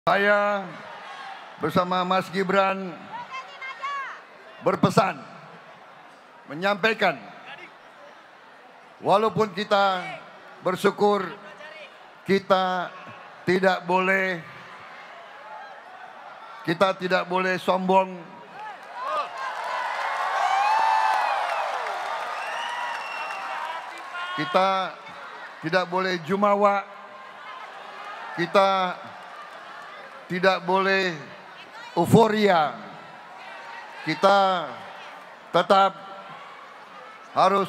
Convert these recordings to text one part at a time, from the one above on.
Saya bersama Mas Gibran berpesan, menyampaikan, walaupun kita bersyukur, kita tidak boleh sombong. Kita tidak boleh jumawa. Kita tidak boleh euforia. Kita tetap harus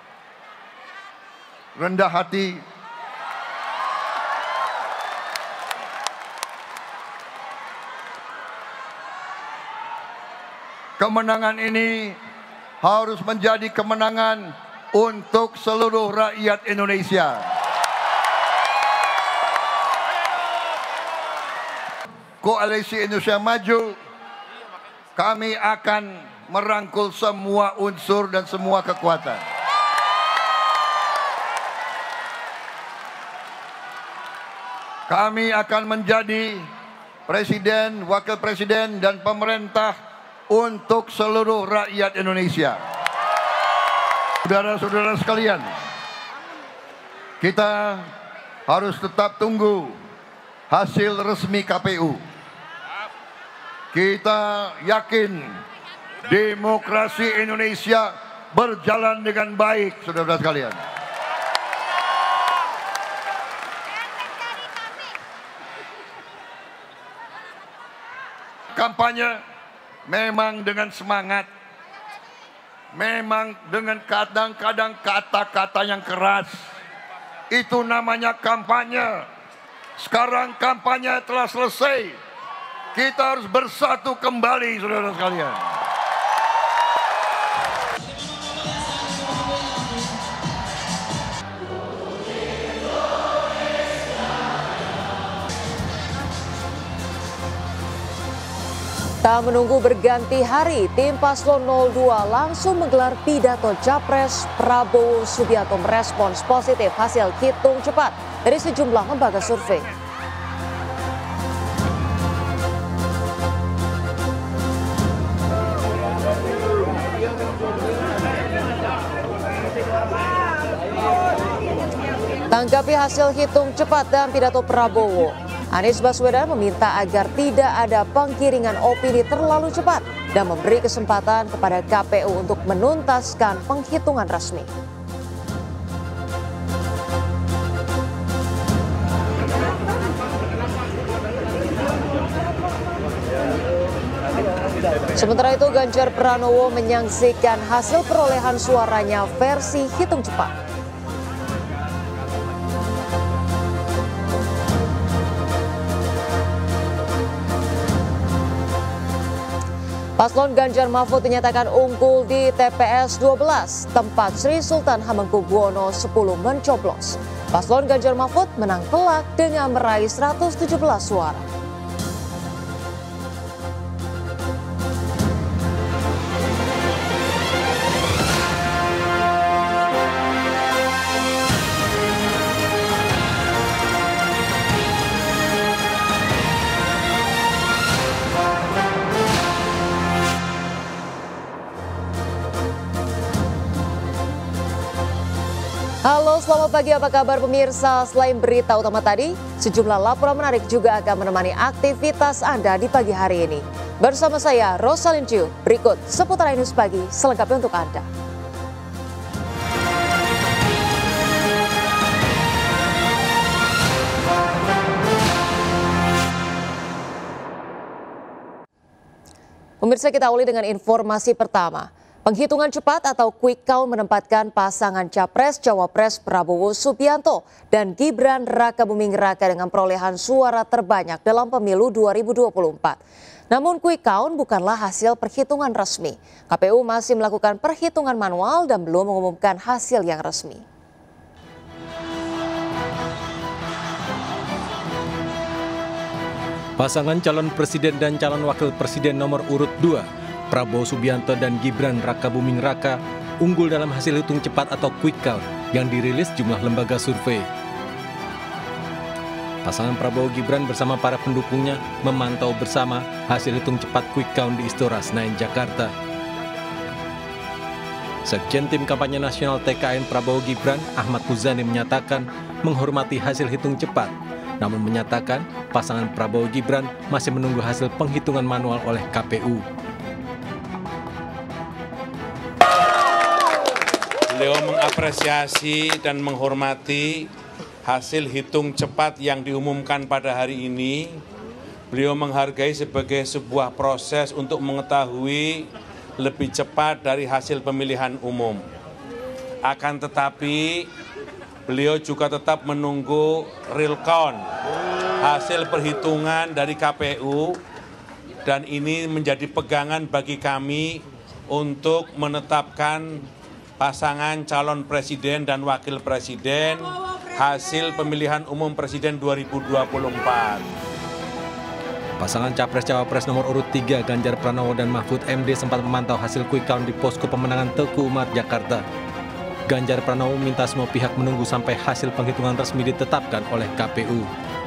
rendah hati. Kemenangan ini harus menjadi kemenangan untuk seluruh rakyat Indonesia. Koalisi Indonesia Maju, kami akan merangkul semua unsur dan semua kekuatan. Kami akan menjadi presiden, wakil presiden, dan pemerintah untuk seluruh rakyat Indonesia. Saudara-saudara sekalian, kita harus tetap tunggu hasil resmi KPU. Kita yakin demokrasi Indonesia berjalan dengan baik, saudara-saudara sekalian. Kampanye memang dengan semangat, memang dengan kadang-kadang kata-kata yang keras. Itu namanya kampanye. Sekarang kampanye telah selesai. Kita harus bersatu kembali, saudara sekalian. Tak menunggu berganti hari, tim Paslon 02 langsung menggelar pidato Capres. Prabowo Subianto merespons positif hasil hitung cepat dari sejumlah lembaga survei. Tanggapi hasil hitung cepat dan pidato Prabowo, Anies Baswedan meminta agar tidak ada penggiringan opini terlalu cepat dan memberi kesempatan kepada KPU untuk menuntaskan penghitungan resmi. Sementara itu, Ganjar Pranowo menyaksikan hasil perolehan suaranya versi hitung cepat. Paslon Ganjar Mahfud dinyatakan unggul di TPS 12, tempat Sri Sultan Hamengkubuwono X mencoblos. Paslon Ganjar Mahfud menang telak dengan meraih 117 suara. Halo, selamat pagi, apa kabar pemirsa? Selain berita utama tadi, sejumlah laporan menarik juga akan menemani aktivitas Anda di pagi hari ini. Bersama saya, Rosalyn Chiu, berikut seputar News Pagi selengkapnya untuk Anda. Pemirsa, kita awali dengan informasi pertama. Penghitungan cepat atau quick count menempatkan pasangan Capres-Cawapres Prabowo Subianto dan Gibran Rakabuming Raka dengan perolehan suara terbanyak dalam pemilu 2024. Namun quick count bukanlah hasil perhitungan resmi. KPU masih melakukan perhitungan manual dan belum mengumumkan hasil yang resmi. Pasangan calon presiden dan calon wakil presiden nomor urut 2 Prabowo Subianto dan Gibran Rakabuming Raka unggul dalam hasil hitung cepat atau quick count yang dirilis jumlah lembaga survei. Pasangan Prabowo Gibran bersama para pendukungnya memantau bersama hasil hitung cepat quick count di Istora Senayan, Jakarta. Sekjen Tim Kampanye Nasional TKN Prabowo Gibran, Ahmad Muzani menyatakan menghormati hasil hitung cepat, namun menyatakan pasangan Prabowo Gibran masih menunggu hasil penghitungan manual oleh KPU. Beliau mengapresiasi dan menghormati hasil hitung cepat yang diumumkan pada hari ini. Beliau menghargai sebagai sebuah proses untuk mengetahui lebih cepat dari hasil pemilihan umum. Akan tetapi, beliau juga tetap menunggu real count, hasil perhitungan dari KPU, dan ini menjadi pegangan bagi kami untuk menetapkan pasangan calon presiden dan wakil presiden hasil pemilihan umum presiden 2024. Pasangan Capres-Cawapres nomor urut 3 Ganjar Pranowo dan Mahfud MD sempat memantau hasil quick count di posko pemenangan Teguh Umar, Jakarta. Ganjar Pranowo minta semua pihak menunggu sampai hasil penghitungan resmi ditetapkan oleh KPU.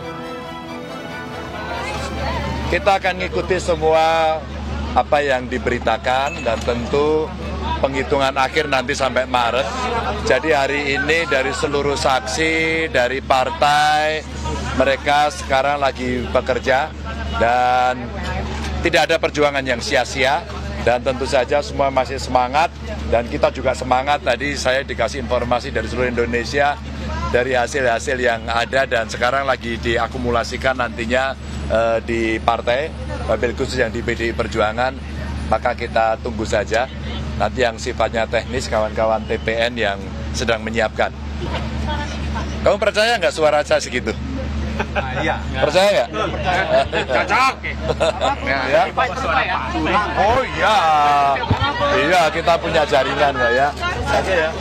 Kita akan mengikuti semua apa yang diberitakan dan tentu penghitungan akhir nanti sampai Maret. Jadi hari ini dari seluruh saksi, dari partai, mereka sekarang lagi bekerja dan tidak ada perjuangan yang sia-sia. Dan tentu saja semua masih semangat dan kita juga semangat. Tadi saya dikasih informasi dari seluruh Indonesia dari hasil-hasil yang ada dan sekarang lagi diakumulasikan nantinya di partai, wabil khusus yang di PDI Perjuangan. Maka kita tunggu saja. Nanti yang sifatnya teknis kawan-kawan TPN yang sedang menyiapkan. Kamu percaya nggak suara saya segitu? Iya. Percaya nggak? Cocok. Ya. Oh iya. Iya, kita punya jaringan nggak ya? Oke ya.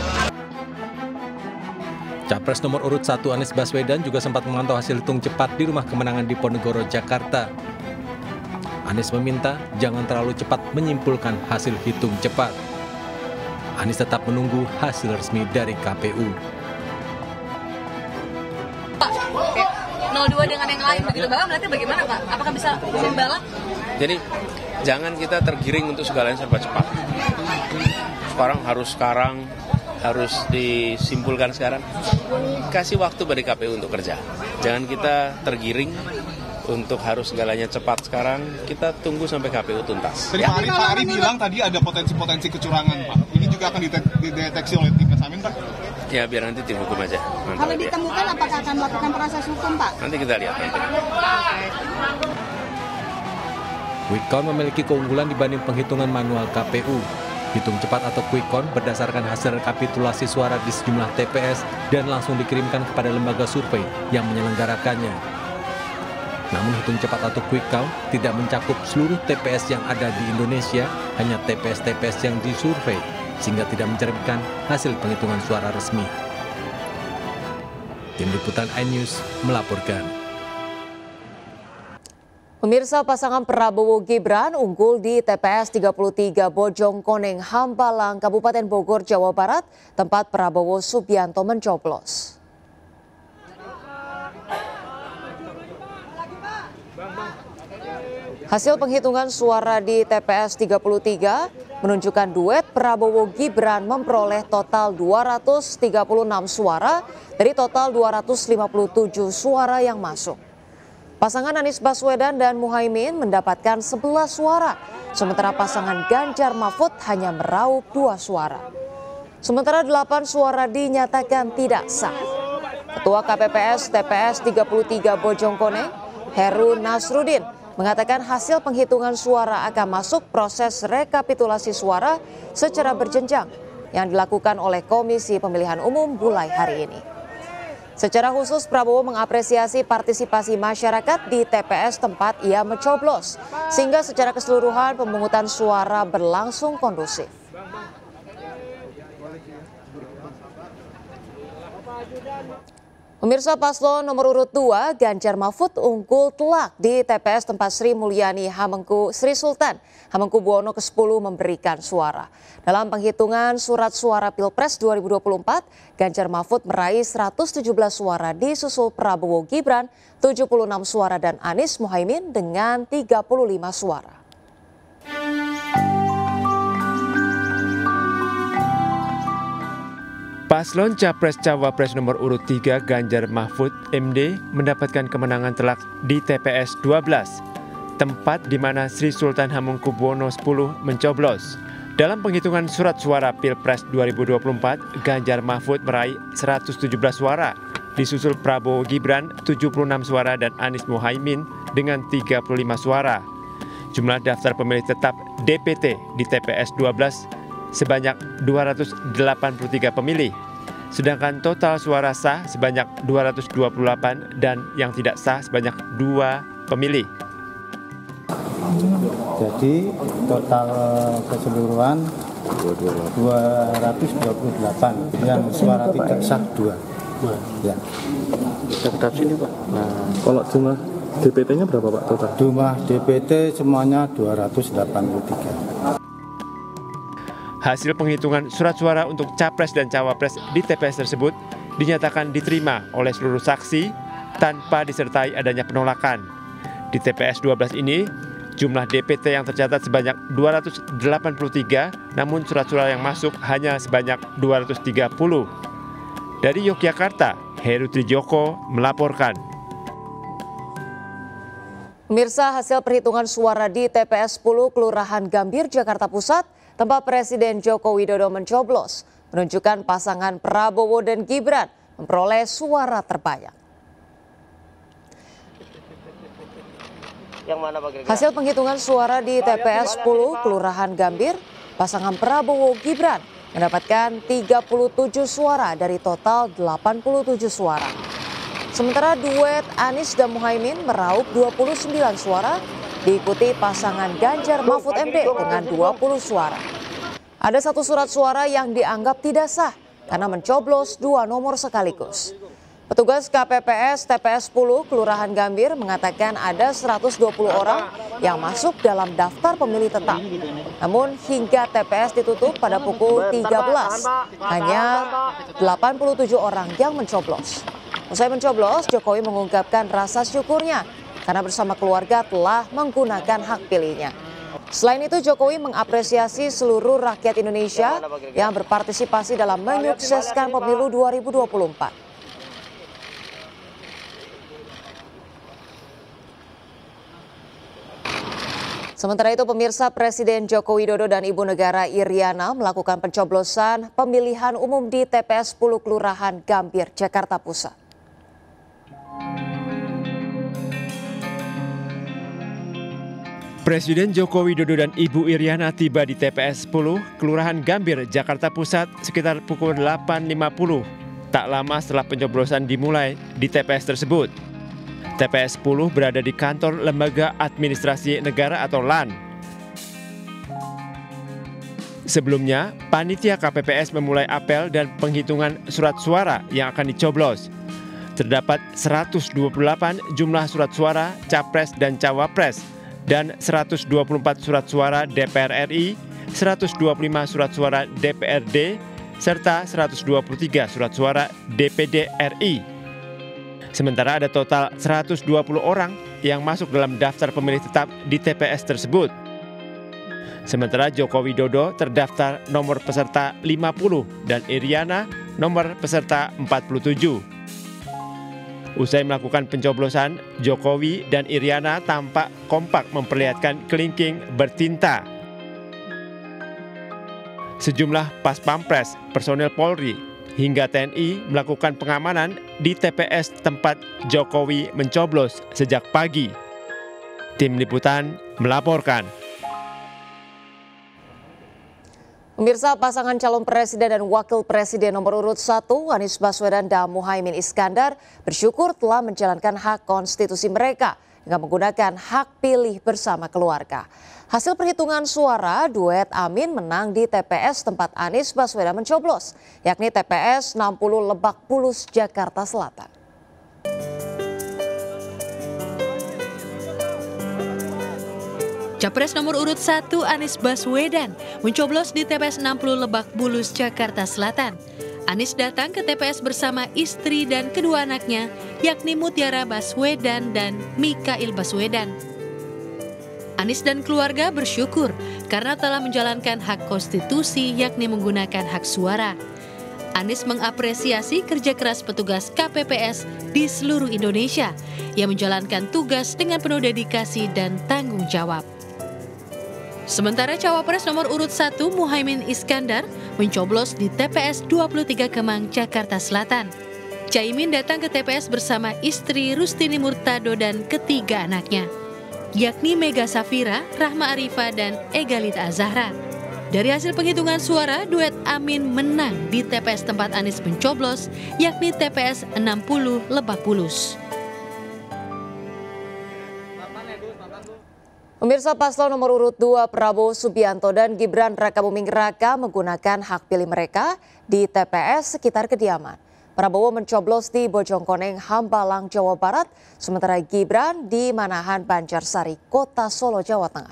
Capres nomor urut 1 Anies Baswedan juga sempat memantau hasil hitung cepat di Rumah Kemenangan di Ponegoro, Jakarta. Anies meminta jangan terlalu cepat menyimpulkan hasil hitung cepat. Anies tetap menunggu hasil resmi dari KPU. Pak, 02 dengan yang lain begitu Bapak, berarti bagaimana Pak? Apakah bisa membalap? Jadi jangan kita tergiring untuk segalanya serba cepat. Sekarang harus disimpulkan sekarang. Kasih waktu bagi KPU untuk kerja. Jangan kita tergiring untuk harus segalanya cepat sekarang, kita tunggu sampai KPU tuntas. Tadi Pak Ari bilang tadi ada potensi-potensi kecurangan, Pak. Ini juga akan dideteksi oleh tim Kesamin, Pak? Ya, biar nanti tim hukum aja. Kalau ditemukan, apakah akan melakukan proses hukum, Pak? Nanti kita lihat. Quick count memiliki keunggulan dibanding penghitungan manual KPU. Hitung cepat atau quick count berdasarkan hasil rekapitulasi suara di sejumlah TPS dan langsung dikirimkan kepada lembaga survei yang menyelenggarakannya. Namun hitung cepat atau quick count tidak mencakup seluruh TPS yang ada di Indonesia, hanya TPS-TPS yang disurvei, sehingga tidak mencerminkan hasil penghitungan suara resmi. Tim Liputan iNews melaporkan. Pemirsa, pasangan Prabowo Gibran unggul di TPS 33 Bojongkoneng, Hambalang, Kabupaten Bogor, Jawa Barat, tempat Prabowo Subianto mencoblos. Hasil penghitungan suara di TPS 33 menunjukkan duet Prabowo Gibran memperoleh total 236 suara dari total 257 suara yang masuk. Pasangan Anies Baswedan dan Muhaimin mendapatkan 11 suara, sementara pasangan Ganjar Mahfud hanya meraup 2 suara. Sementara 8 suara dinyatakan tidak sah. Ketua KPPS TPS 33 Bojongkoneng, Heru Nasruddin, mengatakan hasil penghitungan suara akan masuk proses rekapitulasi suara secara berjenjang yang dilakukan oleh Komisi Pemilihan Umum mulai hari ini. Secara khusus, Prabowo mengapresiasi partisipasi masyarakat di TPS tempat ia mencoblos, sehingga secara keseluruhan pemungutan suara berlangsung kondusif. Pemirsa, paslon nomor urut 2 Ganjar Mahfud unggul telak di TPS tempat Sri Mulyani Hamengku Sri Sultan Hamengkubuwono ke-10 memberikan suara. Dalam penghitungan surat suara Pilpres 2024, Ganjar Mahfud meraih 117 suara disusul Prabowo Gibran 76 suara dan Anies Mohaimin dengan 35 suara. Paslon Capres-Cawapres nomor urut 3 Ganjar Mahfud MD mendapatkan kemenangan telak di TPS 12, tempat di mana Sri Sultan Hamengkubuwono X mencoblos. Dalam penghitungan surat suara Pilpres 2024, Ganjar Mahfud meraih 117 suara, disusul Prabowo Gibran 76 suara dan Anies Mohaimin dengan 35 suara. Jumlah daftar pemilih tetap DPT di TPS 12 sebanyak 283 pemilih, sedangkan total suara sah sebanyak 228 dan yang tidak sah sebanyak 2 pemilih. Jadi total keseluruhan 228, yang suara tidak sah 2. Ya. Dekat sini Pak. Nah, kalau jumlah DPT-nya berapa Pak total? Jumlah DPT semuanya 283. Hasil penghitungan surat suara untuk Capres dan Cawapres di TPS tersebut dinyatakan diterima oleh seluruh saksi tanpa disertai adanya penolakan. Di TPS 12 ini, jumlah DPT yang tercatat sebanyak 283, namun surat suara yang masuk hanya sebanyak 230. Dari Yogyakarta, Heru Trijoko melaporkan. Pemirsa, hasil perhitungan suara di TPS 10 Kelurahan Gambir, Jakarta Pusat, tempat Presiden Joko Widodo mencoblos, menunjukkan pasangan Prabowo dan Gibran memperoleh suara terbanyak. Hasil penghitungan suara di TPS 10 Kelurahan Gambir, pasangan Prabowo Gibran mendapatkan 37 suara dari total 87 suara. Sementara duet Anies dan Mohaimin meraup 29 suara, diikuti pasangan Ganjar Mahfud MD dengan 20 suara. Ada satu surat suara yang dianggap tidak sah karena mencoblos 2 nomor sekaligus. Petugas KPPS TPS 10 Kelurahan Gambir mengatakan ada 120 orang yang masuk dalam daftar pemilih tetap. Namun hingga TPS ditutup pada pukul 13, hanya 87 orang yang mencoblos. Usai mencoblos, Jokowi mengungkapkan rasa syukurnya karena bersama keluarga telah menggunakan hak pilihnya. Selain itu, Jokowi mengapresiasi seluruh rakyat Indonesia yang berpartisipasi dalam menyukseskan pemilu 2024. Sementara itu, pemirsa, Presiden Joko Widodo dan Ibu Negara Iriana melakukan pencoblosan pemilihan umum di TPS 10 Kelurahan Gambir, Jakarta Pusat. Presiden Joko Widodo dan Ibu Iriana tiba di TPS 10 Kelurahan Gambir, Jakarta Pusat sekitar pukul 8.50. Tak lama setelah pencoblosan dimulai di TPS tersebut. TPS 10 berada di kantor Lembaga Administrasi Negara atau LAN. Sebelumnya, panitia KPPS memulai apel dan penghitungan surat suara yang akan dicoblos. Terdapat 128 jumlah surat suara Capres dan Cawapres, dan 124 surat suara DPR RI, 125 surat suara DPRD, serta 123 surat suara DPD RI. Sementara ada total 120 orang yang masuk dalam daftar pemilih tetap di TPS tersebut. Sementara Joko Widodo terdaftar nomor peserta 50 dan Iriana nomor peserta 47. Usai melakukan pencoblosan, Jokowi dan Iriana tampak kompak memperlihatkan kelingking bertinta. Sejumlah pas pampres, personel Polri, hingga TNI melakukan pengamanan di TPS tempat Jokowi mencoblos sejak pagi. Tim Liputan melaporkan. Pemirsa, pasangan calon presiden dan wakil presiden nomor urut 1 Anies Baswedan dan Muhaimin Iskandar bersyukur telah menjalankan hak konstitusi mereka dengan menggunakan hak pilih bersama keluarga. Hasil perhitungan suara, duet Amin menang di TPS tempat Anies Baswedan mencoblos, yakni TPS 60 Lebak Bulus, Jakarta Selatan. Capres nomor urut 1 Anies Baswedan mencoblos di TPS 60 Lebak Bulus, Jakarta Selatan. Anies datang ke TPS bersama istri dan kedua anaknya, yakni Mutiara Baswedan dan Mikail Baswedan. Anies dan keluarga bersyukur karena telah menjalankan hak konstitusi, yakni menggunakan hak suara. Anies mengapresiasi kerja keras petugas KPPS di seluruh Indonesia yang menjalankan tugas dengan penuh dedikasi dan tanggung jawab. Sementara Cawapres nomor urut 1 Muhaimin Iskandar mencoblos di TPS 23 Kemang, Jakarta Selatan. Caimin datang ke TPS bersama istri Rustini Murtado dan ketiga anaknya, yakni Mega Safira, Rahma Arifa, dan Egalita Azahra. Dari hasil penghitungan suara, duet Amin menang di TPS tempat Anies mencoblos, yakni TPS 60 Lebak Bulus. Pemirsa, paslon nomor urut 2 Prabowo Subianto dan Gibran Rakabuming Raka menggunakan hak pilih mereka di TPS sekitar kediaman. Prabowo mencoblos di Bojongkoneng, Hambalang, Jawa Barat, sementara Gibran di Manahan, Banjarsari, Kota Solo, Jawa Tengah.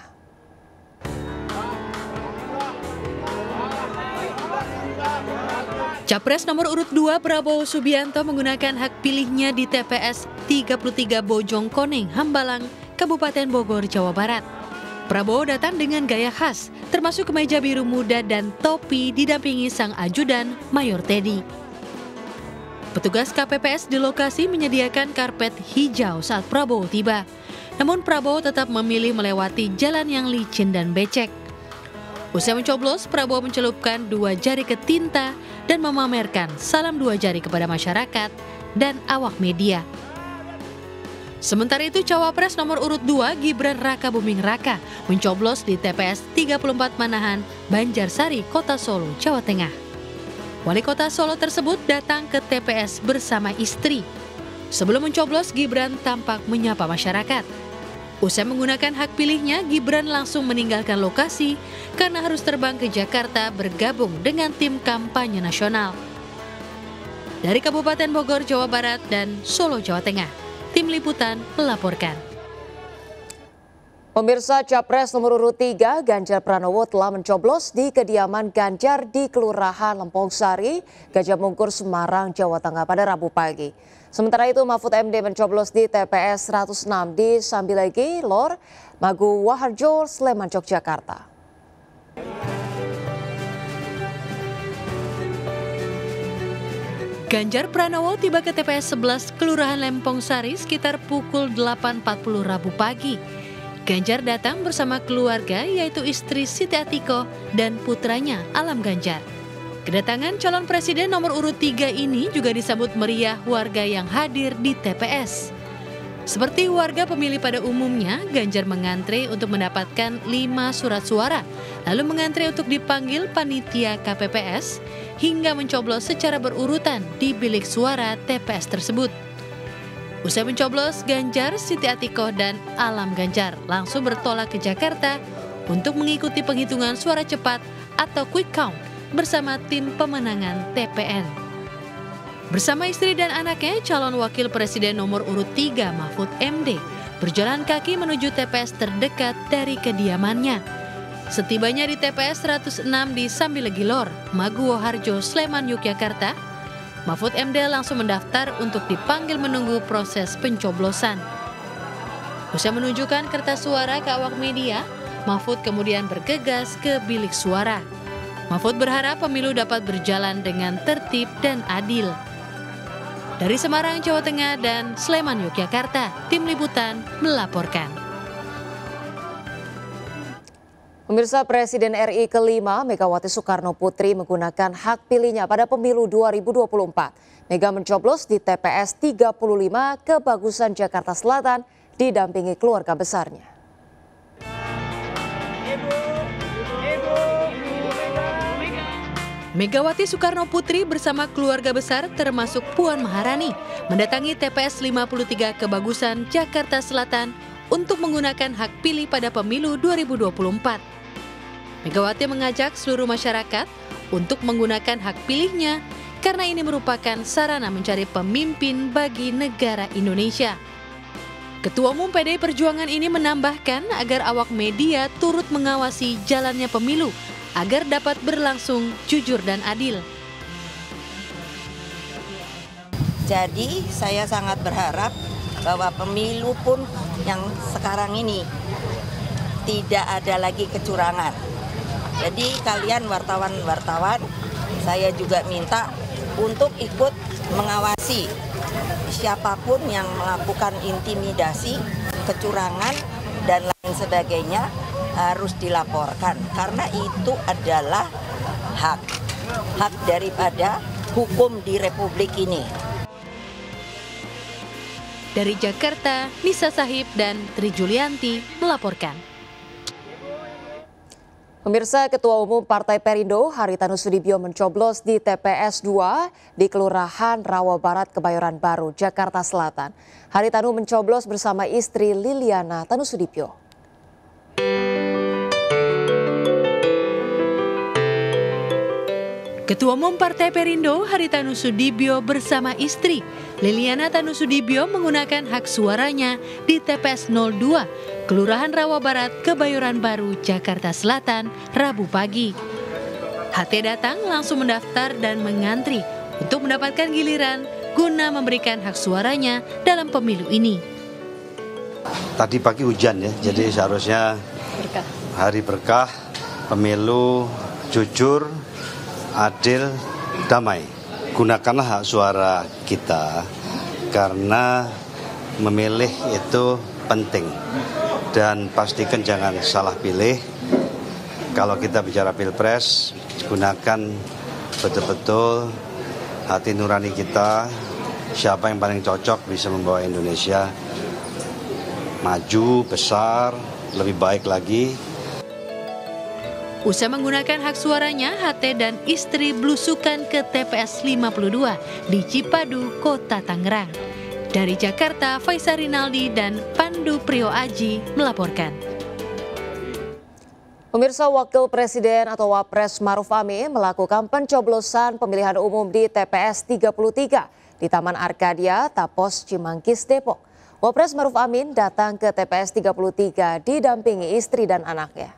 Capres nomor urut 2 Prabowo Subianto menggunakan hak pilihnya di TPS 33 Bojongkoneng, Hambalang, Kabupaten Bogor, Jawa Barat. Prabowo datang dengan gaya khas, termasuk kemeja biru muda dan topi didampingi sang ajudan Mayor Teddy. Petugas KPPS di lokasi menyediakan karpet hijau saat Prabowo tiba. Namun Prabowo tetap memilih melewati jalan yang licin dan becek. Usai mencoblos, Prabowo mencelupkan 2 jari ke tinta dan memamerkan salam 2 jari kepada masyarakat dan awak media. Sementara itu, Cawapres nomor urut 2 Gibran Rakabuming Raka mencoblos di TPS 34 Manahan, Banjarsari, Kota Solo, Jawa Tengah. Wali Kota Solo tersebut datang ke TPS bersama istri. Sebelum mencoblos, Gibran tampak menyapa masyarakat. Usai menggunakan hak pilihnya, Gibran langsung meninggalkan lokasi karena harus terbang ke Jakarta bergabung dengan tim kampanye nasional. Dari Kabupaten Bogor, Jawa Barat dan Solo, Jawa Tengah, Tim Liputan melaporkan. Pemirsa, Capres nomor urut 3 Ganjar Pranowo telah mencoblos di kediaman Ganjar di Kelurahan Lempong Sari, Gajah Mungkur, Semarang, Jawa Tengah pada Rabu pagi. Sementara itu, Mahfud MD mencoblos di TPS 106 di Sambilegi, Lor, Magu Waharjo, Sleman, Yogyakarta. Ganjar Pranowo tiba ke TPS 11 Kelurahan Lempong Sari sekitar pukul 8.40 Rabu pagi. Ganjar datang bersama keluarga yaitu istri Siti Atiko dan putranya Alam Ganjar. Kedatangan calon presiden nomor urut 3 ini juga disambut meriah warga yang hadir di TPS. Seperti warga pemilih pada umumnya, Ganjar mengantre untuk mendapatkan 5 surat suara, lalu mengantre untuk dipanggil panitia KPPS, hingga mencoblos secara berurutan di bilik suara TPS tersebut. Usai mencoblos, Ganjar, Siti Atiko, dan Alam Ganjar langsung bertolak ke Jakarta untuk mengikuti penghitungan suara cepat atau quick count bersama tim pemenangan TPN. Bersama istri dan anaknya, calon wakil presiden nomor urut 3 Mahfud MD berjalan kaki menuju TPS terdekat dari kediamannya. Setibanya di TPS 106 di Sambilegi Lor, Magu Waharjo, Sleman, Yogyakarta, Mahfud MD langsung mendaftar untuk dipanggil menunggu proses pencoblosan. Usai menunjukkan kertas suara ke awak media, Mahfud kemudian bergegas ke bilik suara. Mahfud berharap pemilu dapat berjalan dengan tertib dan adil. Dari Semarang, Jawa Tengah dan Sleman, Yogyakarta, Tim Liputan melaporkan. Pemirsa, Presiden RI kelima Megawati Soekarno Putri menggunakan hak pilihnya pada pemilu 2024. Mega mencoblos di TPS 35 Kebagusan, Jakarta Selatan didampingi keluarga besarnya. Megawati Soekarno Putri bersama keluarga besar termasuk Puan Maharani mendatangi TPS 53 Kebagusan, Jakarta Selatan untuk menggunakan hak pilih pada pemilu 2024. Megawati mengajak seluruh masyarakat untuk menggunakan hak pilihnya karena ini merupakan sarana mencari pemimpin bagi negara Indonesia. Ketua Umum PDI Perjuangan ini menambahkan agar awak media turut mengawasi jalannya pemilu agar dapat berlangsung jujur dan adil. Jadi saya sangat berharap bahwa pemilu pun yang sekarang ini tidak ada lagi kecurangan. Jadi kalian wartawan-wartawan, saya juga minta untuk ikut mengawasi siapapun yang melakukan intimidasi, kecurangan, dan lain sebagainya harus dilaporkan. Karena itu adalah hak daripada hukum di Republik ini. Dari Jakarta, Nisa Sahib dan Tri Julianti melaporkan. Pemirsa, Ketua Umum Partai Perindo Haritanu Sudibyo mencoblos di TPS 2 di Kelurahan Rawa Barat, Kebayoran Baru, Jakarta Selatan. Haritanu mencoblos bersama istri Liliana Tanusudibyo. Ketua Umum Partai Perindo Haritanu Sudibyo bersama istri Liliana Tanusudibyo menggunakan hak suaranya di TPS 02, Kelurahan Rawa Barat, Kebayoran Baru, Jakarta Selatan, Rabu pagi. HT datang langsung mendaftar dan mengantri untuk mendapatkan giliran guna memberikan hak suaranya dalam pemilu ini. Tadi pagi hujan ya, jadi seharusnya hari berkah, pemilu jujur, adil, damai. Gunakanlah hak suara kita karena memilih itu penting. Dan pastikan jangan salah pilih. Kalau kita bicara pilpres, gunakan betul-betul hati nurani kita. Siapa yang paling cocok bisa membawa Indonesia maju, besar, lebih baik lagi. Usai menggunakan hak suaranya, HT dan istri belusukan ke TPS 52 di Cipadu, Kota Tangerang. Dari Jakarta, Faisal Rinaldi dan Pandu Priyo Aji melaporkan. Pemirsa, Wakil Presiden atau Wapres Ma'ruf Amin melakukan pencoblosan pemilihan umum di TPS 33 di Taman Arkadia, Tapos, Cimanggis, Depok. Wapres Ma'ruf Amin datang ke TPS 33 didampingi istri dan anaknya.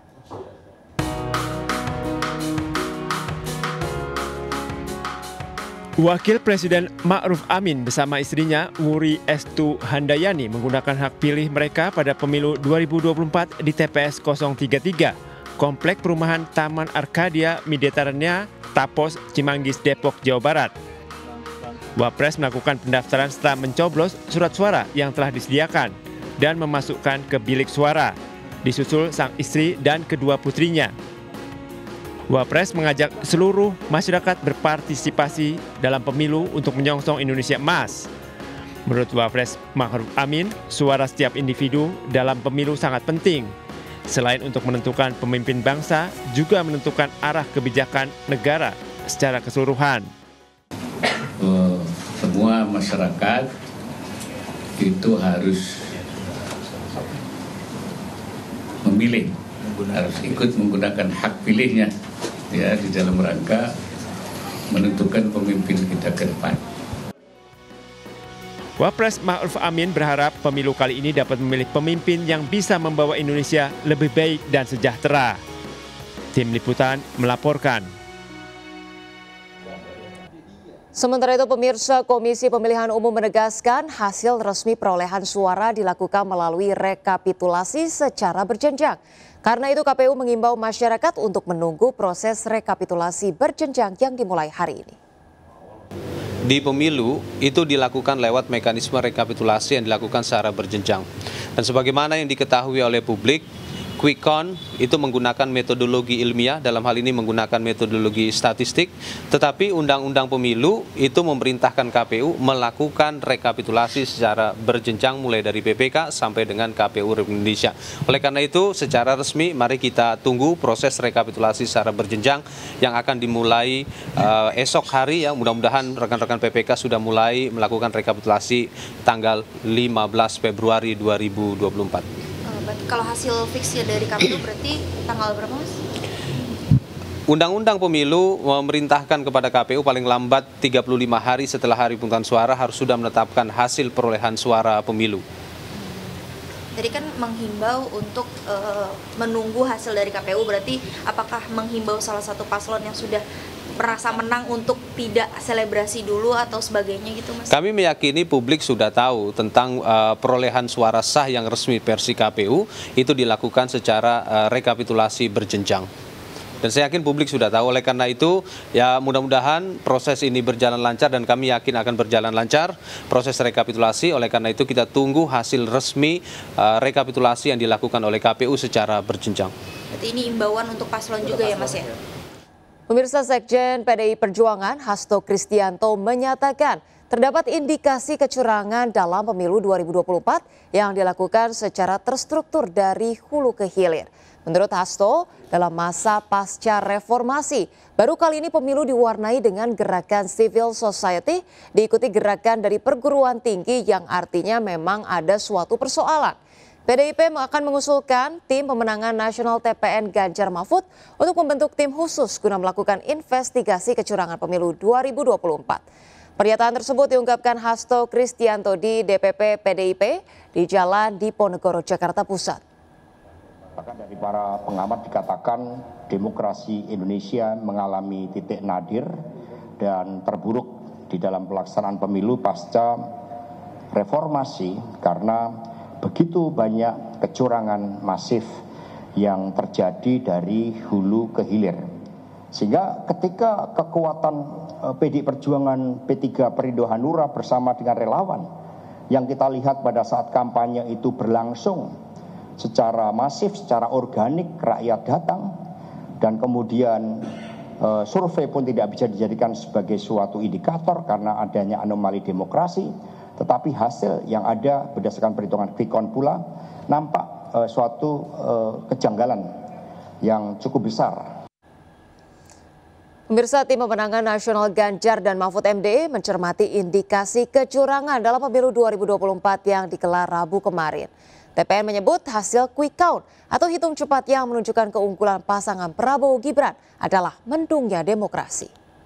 Wakil Presiden Ma'ruf Amin bersama istrinya Wuri Estu Handayani menggunakan hak pilih mereka pada pemilu 2024 di TPS 033, Komplek Perumahan Taman Arkadia Mediterania, Tapos, Cimanggis, Depok, Jawa Barat. Wapres melakukan pendaftaran setelah mencoblos surat suara yang telah disediakan dan memasukkan ke bilik suara, disusul sang istri dan kedua putrinya. Wapres mengajak seluruh masyarakat berpartisipasi dalam pemilu untuk menyongsong Indonesia emas. Menurut Wapres Ma'ruf Amin, suara setiap individu dalam pemilu sangat penting. Selain untuk menentukan pemimpin bangsa, juga menentukan arah kebijakan negara secara keseluruhan. Semua masyarakat itu harus memilih, harus ikut menggunakan hak pilihnya ya di dalam rangka menentukan pemimpin kita ke depan. Wapres Ma'ruf Amin berharap pemilu kali ini dapat memilih pemimpin yang bisa membawa Indonesia lebih baik dan sejahtera. Tim Liputan melaporkan. Sementara itu, pemirsa, Komisi Pemilihan Umum menegaskan hasil resmi perolehan suara dilakukan melalui rekapitulasi secara berjenjang. Karena itu KPU mengimbau masyarakat untuk menunggu proses rekapitulasi berjenjang yang dimulai hari ini. Di pemilu itu dilakukan lewat mekanisme rekapitulasi yang dilakukan secara berjenjang. Dan sebagaimana yang diketahui oleh publik, quick count itu menggunakan metodologi ilmiah, dalam hal ini menggunakan metodologi statistik, tetapi Undang-Undang Pemilu itu memerintahkan KPU melakukan rekapitulasi secara berjenjang mulai dari BPK sampai dengan KPU Republik Indonesia. Oleh karena itu, secara resmi mari kita tunggu proses rekapitulasi secara berjenjang yang akan dimulai esok hari ya. Mudah-mudahan rekan-rekan PPK sudah mulai melakukan rekapitulasi tanggal 15 Februari 2024. Kalau hasil fix dari KPU berarti tanggal berapa, Mas? Undang-Undang Pemilu memerintahkan kepada KPU paling lambat 35 hari setelah hari pemungutan suara harus sudah menetapkan hasil perolehan suara pemilu. tadi kan menghimbau untuk menunggu hasil dari KPU, berarti apakah menghimbau salah satu paslon yang sudah merasa menang untuk tidak selebrasi dulu atau sebagainya gitu, Mas? Kami meyakini publik sudah tahu tentang perolehan suara sah yang resmi versi KPU itu dilakukan secara rekapitulasi berjenjang. Dan saya yakin publik sudah tahu, oleh karena itu ya mudah-mudahan proses ini berjalan lancar dan kami yakin akan berjalan lancar proses rekapitulasi. Oleh karena itu kita tunggu hasil resmi rekapitulasi yang dilakukan oleh KPU secara berjenjang. Berarti ini imbauan untuk paslon juga ya, Mas ya? Pemirsa, Sekjen PDI Perjuangan Hasto Kristianto menyatakan terdapat indikasi kecurangan dalam pemilu 2024 yang dilakukan secara terstruktur dari hulu ke hilir. Menurut Hasto, dalam masa pasca reformasi, baru kali ini pemilu diwarnai dengan gerakan civil society, diikuti gerakan dari perguruan tinggi yang artinya memang ada suatu persoalan. PDIP akan mengusulkan tim pemenangan nasional TPN Ganjar Mahfud untuk membentuk tim khusus guna melakukan investigasi kecurangan pemilu 2024. Pernyataan tersebut diungkapkan Hasto Kristianto di DPP PDIP di Jalan Diponegoro, Jakarta Pusat. Dari para pengamat dikatakan demokrasi Indonesia mengalami titik nadir dan terburuk di dalam pelaksanaan pemilu pasca reformasi karena begitu banyak kecurangan masif yang terjadi dari hulu ke hilir. Sehingga ketika kekuatan PDI Perjuangan P3 Perindo Hanura bersama dengan relawan yang kita lihat pada saat kampanye itu berlangsung secara masif, secara organik, rakyat datang, dan kemudian survei pun tidak bisa dijadikan sebagai suatu indikator karena adanya anomali demokrasi. Tetapi hasil yang ada berdasarkan perhitungan quick count pula nampak suatu kejanggalan yang cukup besar. Pemirsa, tim pemenangan nasional Ganjar dan Mahfud MD mencermati indikasi kecurangan dalam pemilu 2024 yang digelar Rabu kemarin. TPN menyebut hasil quick count atau hitung cepat yang menunjukkan keunggulan pasangan Prabowo Gibran adalah mendungnya demokrasi.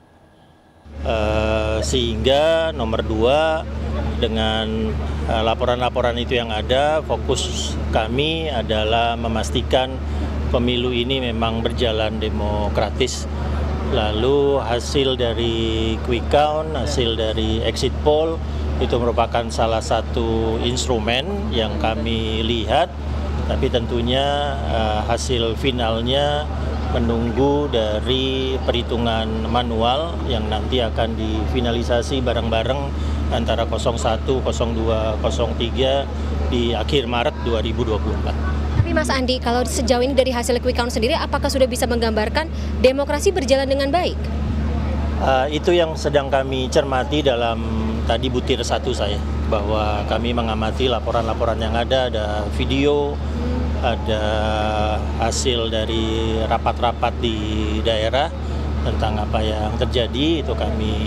Sehingga nomor 2 dengan laporan-laporan itu yang ada, fokus kami adalah memastikan pemilu ini memang berjalan demokratis. Lalu hasil dari quick count, hasil dari exit poll itu merupakan salah satu instrumen yang kami lihat, tapi tentunya hasil finalnya menunggu dari perhitungan manual yang nanti akan difinalisasi bareng-bareng antara 01, 02, 03 di akhir Maret 2024. Tapi Mas Andi, kalau sejauh ini dari hasil quick count sendiri, apakah sudah bisa menggambarkan demokrasi berjalan dengan baik? Itu yang sedang kami cermati dalam tadi butir 1 saya, bahwa kami mengamati laporan-laporan yang ada video, ada hasil dari rapat-rapat di daerah tentang apa yang terjadi, itu kami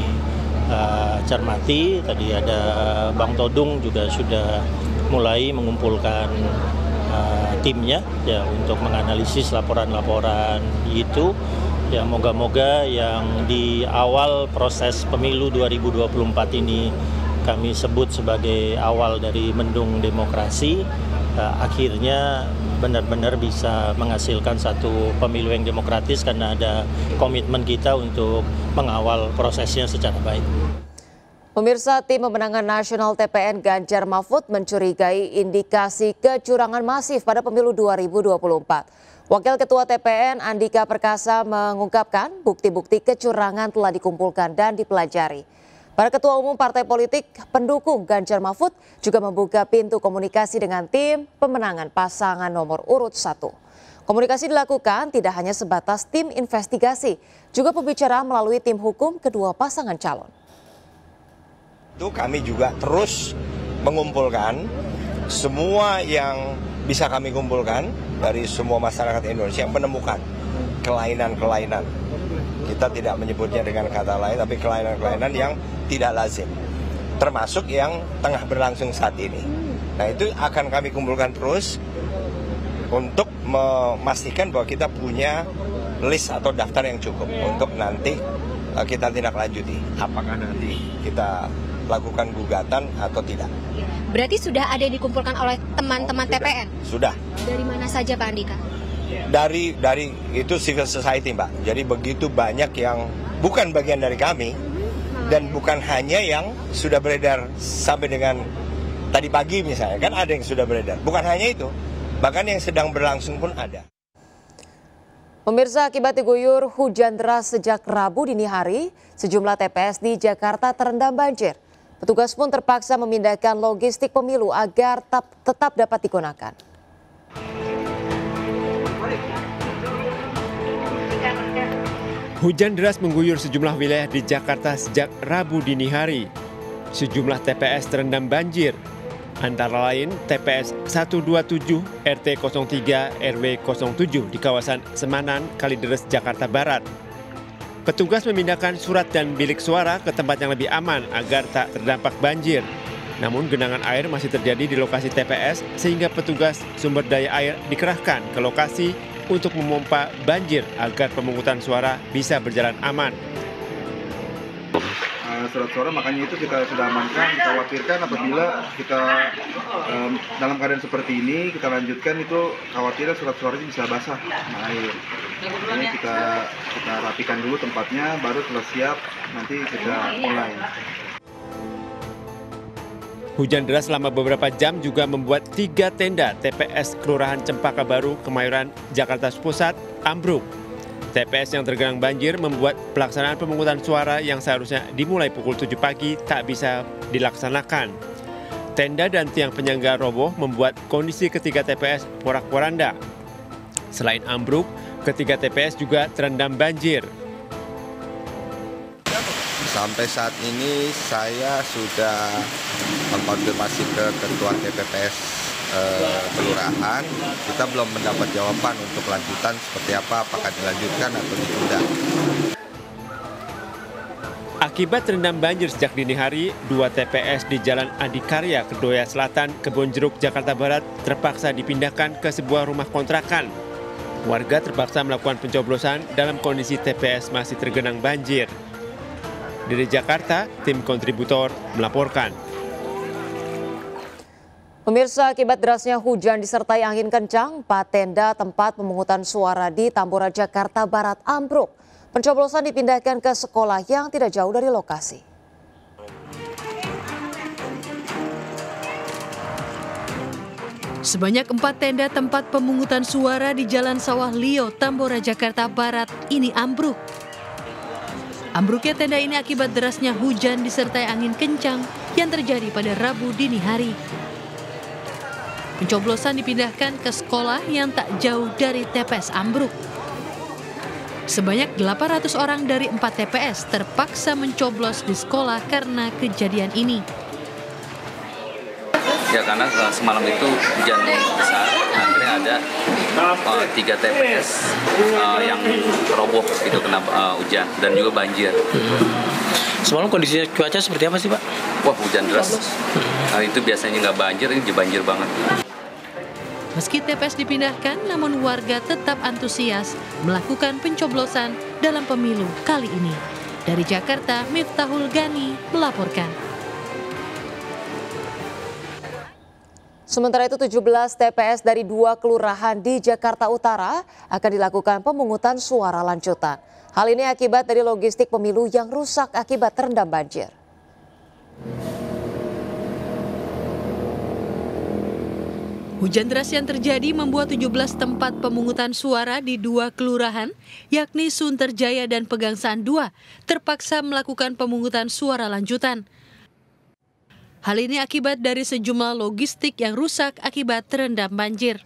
cermati. Tadi ada Bang Todung juga sudah mulai mengumpulkan timnya ya untuk menganalisis laporan-laporan itu. Ya moga-moga yang di awal proses pemilu 2024 ini kami sebut sebagai awal dari mendung demokrasi, akhirnya benar-benar bisa menghasilkan satu pemilu yang demokratis karena ada komitmen kita untuk mengawal prosesnya secara baik. Pemirsa, tim pemenangan nasional TPN Ganjar Mahfud mencurigai indikasi kecurangan masif pada pemilu 2024. Wakil Ketua TPN Andika Perkasa mengungkapkan bukti-bukti kecurangan telah dikumpulkan dan dipelajari. Para ketua umum partai politik pendukung Ganjar Mahfud juga membuka pintu komunikasi dengan tim pemenangan pasangan nomor urut 1. Komunikasi dilakukan tidak hanya sebatas tim investigasi, juga pembicaraan melalui tim hukum kedua pasangan calon. Itu kami juga terus mengumpulkan semua yang bisa kami kumpulkan dari semua masyarakat Indonesia yang menemukan kelainan-kelainan. Kita tidak menyebutnya dengan kata lain, tapi kelainan-kelainan yang tidak lazim, termasuk yang tengah berlangsung saat ini. Nah, itu akan kami kumpulkan terus untuk memastikan bahwa kita punya list atau daftar yang cukup untuk nanti kita tindak lanjuti. Apakah nanti kita lakukan gugatan atau tidak. Berarti sudah ada yang dikumpulkan oleh teman-teman TPN? Sudah. Dari mana saja Pak Andika? Dari itu civil society, Mbak. Jadi begitu banyak yang bukan bagian dari kami dan bukan hanya yang sudah beredar sampai dengan tadi pagi misalnya, kan ada yang sudah beredar. Bukan hanya itu, bahkan yang sedang berlangsung pun ada. Pemirsa, akibat diguyur hujan deras sejak Rabu dini hari, sejumlah TPS di Jakarta terendam banjir. Petugas pun terpaksa memindahkan logistik pemilu agar tetap dapat digunakan. Hujan deras mengguyur sejumlah wilayah di Jakarta sejak Rabu dini hari. Sejumlah TPS terendam banjir. Antara lain TPS 127 RT 03 RW 07 di kawasan Semanan, Kalideres, Jakarta Barat. Petugas memindahkan surat dan bilik suara ke tempat yang lebih aman agar tak terdampak banjir. Namun genangan air masih terjadi di lokasi TPS sehingga petugas sumber daya air dikerahkan ke lokasi untuk memompa banjir agar pemungutan suara bisa berjalan aman. Surat suara makanya itu kita sudah amankan, dikhawatirkan apabila kita dalam keadaan seperti ini kita lanjutkan itu khawatirnya surat suaranya bisa basah sama air. Ini kita rapikan dulu tempatnya, baru setelah siap nanti kita mulai. Hujan deras selama beberapa jam juga membuat 3 tenda TPS Kelurahan Cempaka Baru, Kemayoran, Jakarta Pusat ambruk. TPS yang tergenang banjir membuat pelaksanaan pemungutan suara yang seharusnya dimulai pukul 7 pagi tak bisa dilaksanakan. Tenda dan tiang penyangga roboh membuat kondisi ketiga TPS porak-poranda. Selain ambruk, ketiga TPS juga terendam banjir. Sampai saat ini saya sudah mengkonfirmasi ke Ketua TPPS kelurahan, kita belum mendapat jawaban untuk lanjutan seperti apa, apakah dilanjutkan atau ditunda. Akibat terendam banjir sejak dini hari, 2 TPS di Jalan Adikarya, Kedoya Selatan, Kebonjeruk, Jakarta Barat terpaksa dipindahkan ke sebuah rumah kontrakan. Warga terpaksa melakukan pencoblosan dalam kondisi TPS masih tergenang banjir. Dari Jakarta, tim kontributor melaporkan. Pemirsa, akibat derasnya hujan disertai angin kencang, 4 tenda tempat pemungutan suara di Tambora, Jakarta Barat ambruk. Pencoblosan dipindahkan ke sekolah yang tidak jauh dari lokasi. Sebanyak 4 tenda tempat pemungutan suara di Jalan Sawah Lio, Tambora, Jakarta Barat ini ambruk. Ambruknya tenda ini akibat derasnya hujan disertai angin kencang yang terjadi pada Rabu dini hari. Pencoblosan dipindahkan ke sekolah yang tak jauh dari TPS ambruk. Sebanyak 800 orang dari 4 TPS terpaksa mencoblos di sekolah karena kejadian ini. Ya karena semalam itu hujan besar, akhirnya ada 3 TPS yang roboh itu kena hujan dan juga banjir. Semalam kondisi cuaca seperti apa sih Pak? Wah hujan deras, itu biasanya nggak banjir, ini banjir banget. Meski TPS dipindahkan, namun warga tetap antusias melakukan pencoblosan dalam pemilu kali ini. Dari Jakarta, Miftahul Gani melaporkan. Sementara itu 17 TPS dari 2 kelurahan di Jakarta Utara akan dilakukan pemungutan suara lanjutan. Hal ini akibat dari logistik pemilu yang rusak akibat terendam banjir. Hujan deras yang terjadi membuat 17 tempat pemungutan suara di 2 kelurahan, yakni Sunterjaya dan Pegangsaan 2, terpaksa melakukan pemungutan suara lanjutan. Hal ini akibat dari sejumlah logistik yang rusak akibat terendam banjir.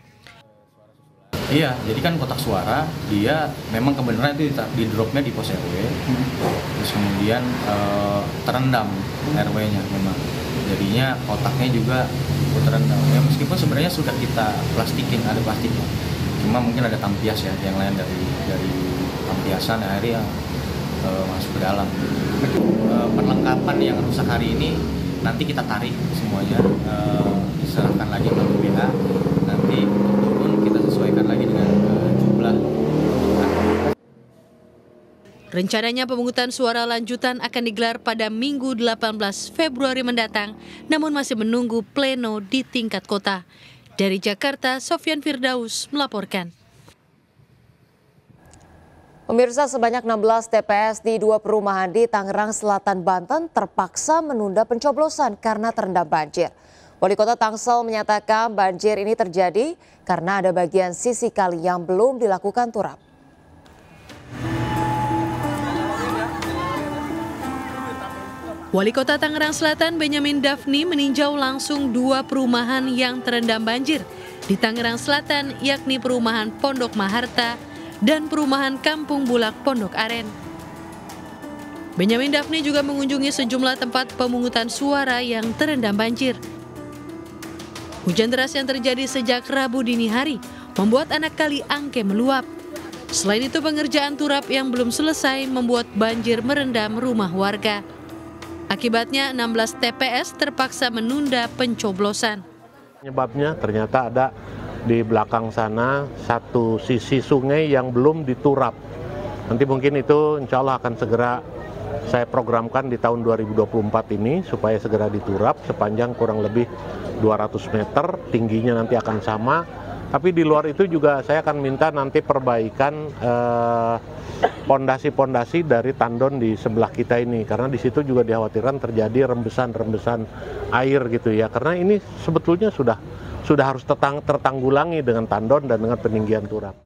Iya, jadi kan kotak suara, dia memang kebenaran itu di dropnya di pos RW, terus kemudian terendam RW-nya memang. Jadinya kotaknya juga terendam. Ya meskipun sebenarnya sudah kita plastikin, ada plastiknya. Cuma mungkin ada tampias ya, yang lain dari tampiasan akhirnya masuk ke dalam. Perlengkapan yang rusak hari ini nanti kita tarik semuanya, diserahkan lagi ke BPH. Nanti turun kita sesuaikan lagi dengan jumlah. Rencananya pemungutan suara lanjutan akan digelar pada Minggu 18 Februari mendatang, namun masih menunggu pleno di tingkat kota. Dari Jakarta, Sofyan Firdaus melaporkan. Pemirsa, sebanyak 16 TPS di 2 perumahan di Tangerang Selatan, Banten terpaksa menunda pencoblosan karena terendam banjir. Wali Kota Tangsel menyatakan banjir ini terjadi karena ada bagian sisi kali yang belum dilakukan turap. Wali Kota Tangerang Selatan Benyamin Daphni meninjau langsung 2 perumahan yang terendam banjir di Tangerang Selatan, yakni perumahan Pondok Maharta dan perumahan Kampung Bulak Pondok Aren. Benyamin Daphni juga mengunjungi sejumlah tempat pemungutan suara yang terendam banjir. Hujan deras yang terjadi sejak Rabu dini hari membuat anak kali Angke meluap. Selain itu, pengerjaan turap yang belum selesai membuat banjir merendam rumah warga. Akibatnya 16 TPS terpaksa menunda pencoblosan. Penyebabnya ternyata ada di belakang sana satu sisi sungai yang belum diturap. Nanti mungkin itu insya Allah akan segera saya programkan di tahun 2024 ini supaya segera diturap sepanjang kurang lebih 200 meter, tingginya nanti akan sama. Tapi di luar itu juga saya akan minta nanti perbaikan pondasi-pondasi dari tandon di sebelah kita ini, karena di situ juga dikhawatirkan terjadi rembesan-rembesan air gitu ya, karena ini sebetulnya sudah harus tertanggulangi dengan tandon dan dengan peninggian turap.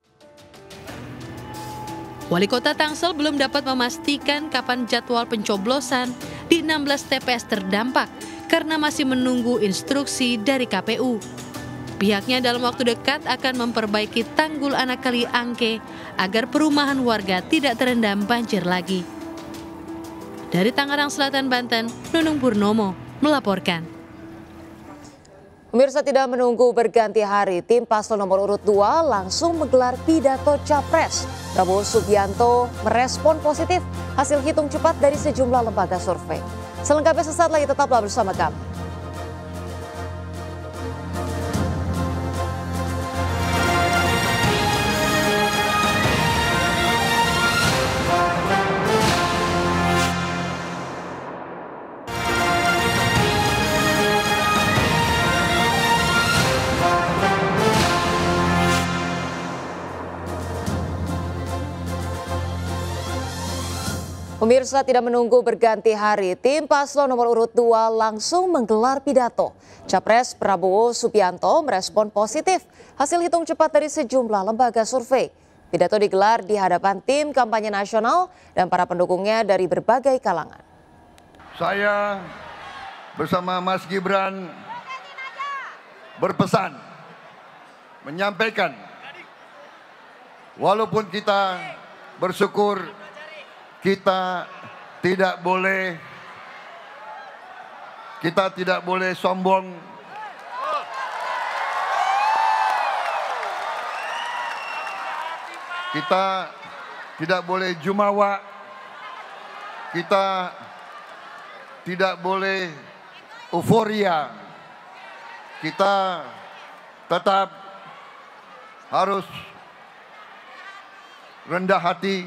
Wali Kota Tangsel belum dapat memastikan kapan jadwal pencoblosan di 16 TPS terdampak karena masih menunggu instruksi dari KPU. Pihaknya dalam waktu dekat akan memperbaiki tanggul anak kali Angke agar perumahan warga tidak terendam banjir lagi. Dari Tangerang Selatan, Banten, Nunung Purnomo melaporkan. Pemirsa, tidak menunggu berganti hari, tim paslon nomor urut 2 langsung menggelar pidato Capres. Prabowo Subianto merespon positif hasil hitung cepat dari sejumlah lembaga survei. Selengkapnya sesaat lagi, tetaplah bersama kami. Pemirsa, tidak menunggu berganti hari, tim paslon nomor urut 2 langsung menggelar pidato. Capres Prabowo Subianto merespon positif hasil hitung cepat dari sejumlah lembaga survei. Pidato digelar di hadapan tim kampanye nasional dan para pendukungnya dari berbagai kalangan. Saya bersama Mas Gibran berpesan, menyampaikan, walaupun kita bersyukur, kita tidak boleh sombong. Kita tidak boleh jumawa. Kita tidak boleh euforia. Kita tetap harus rendah hati.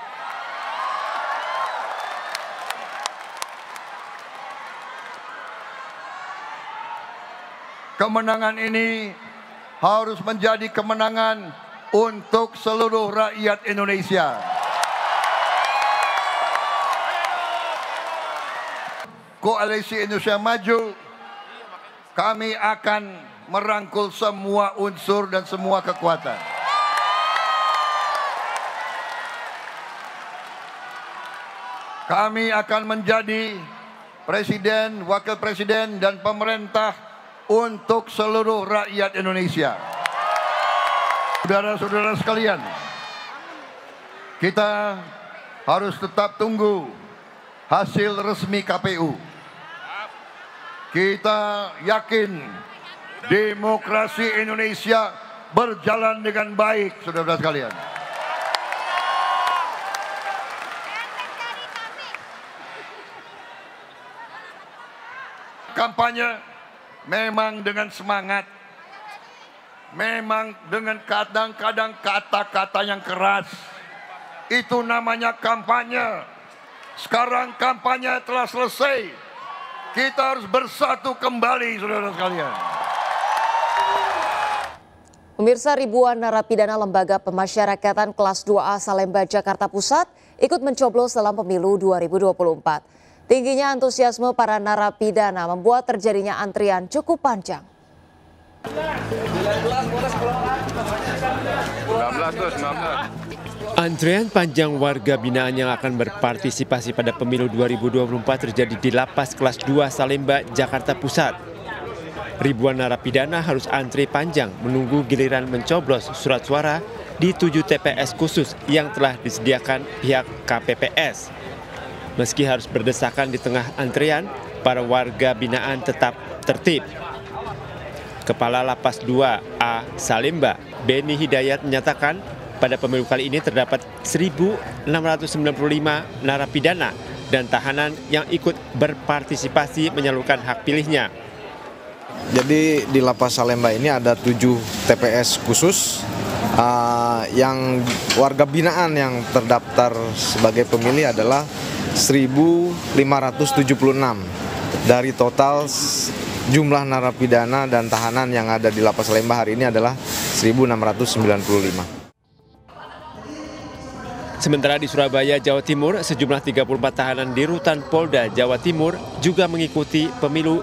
Kemenangan ini harus menjadi kemenangan untuk seluruh rakyat Indonesia. Koalisi Indonesia Maju, kami akan merangkul semua unsur dan semua kekuatan. Kami akan menjadi presiden, wakil presiden, dan pemerintah untuk seluruh rakyat Indonesia. Saudara-saudara sekalian, kita harus tetap tunggu hasil resmi KPU. Kita yakin demokrasi Indonesia berjalan dengan baik, saudara-saudara sekalian. Kampanye memang dengan semangat, memang dengan kadang-kadang kata-kata yang keras, Itu namanya kampanye. Sekarang kampanye telah selesai. Kita harus bersatu kembali, saudara sekalian. Pemirsa, ribuan narapidana Lembaga Pemasyarakatan kelas 2A Salemba, Jakarta Pusat ikut mencoblos dalam pemilu 2024. Tingginya antusiasme para narapidana membuat terjadinya antrian cukup panjang. 19. Antrean panjang warga binaan yang akan berpartisipasi pada pemilu 2024 terjadi di Lapas Kelas 2 Salemba, Jakarta Pusat. Ribuan narapidana harus antri panjang menunggu giliran mencoblos surat suara di 7 TPS khusus yang telah disediakan pihak KPPS. Meski harus berdesakan di tengah antrean, para warga binaan tetap tertib. Kepala Lapas 2A Salemba, Beni Hidayat, menyatakan pada pemilu kali ini terdapat 1.695 narapidana dan tahanan yang ikut berpartisipasi menyalurkan hak pilihnya. Jadi di Lapas Salemba ini ada 7 TPS khusus yang warga binaan yang terdaftar sebagai pemilih adalah 1.576 dari total jumlah narapidana dan tahanan yang ada di Lapas Salemba hari ini adalah 1.695. Sementara di Surabaya, Jawa Timur, sejumlah 34 tahanan di Rutan Polda Jawa Timur juga mengikuti pemilu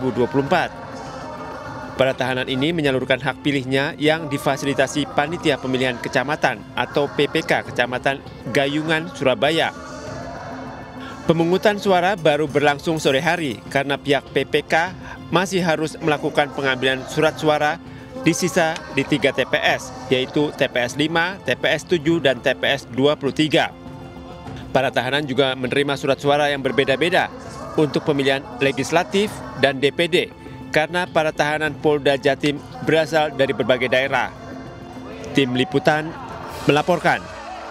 2024. Para tahanan ini menyalurkan hak pilihnya yang difasilitasi Panitia Pemilihan Kecamatan atau PPK Kecamatan Gayungan, Surabaya. Pemungutan suara baru berlangsung sore hari karena pihak PPK masih harus melakukan pengambilan surat suara di sisa di 3 TPS, yaitu TPS 5, TPS 7, dan TPS 23. Para tahanan juga menerima surat suara yang berbeda-beda untuk pemilihan legislatif dan DPD, karena para tahanan Polda Jatim berasal dari berbagai daerah. Tim Liputan melaporkan.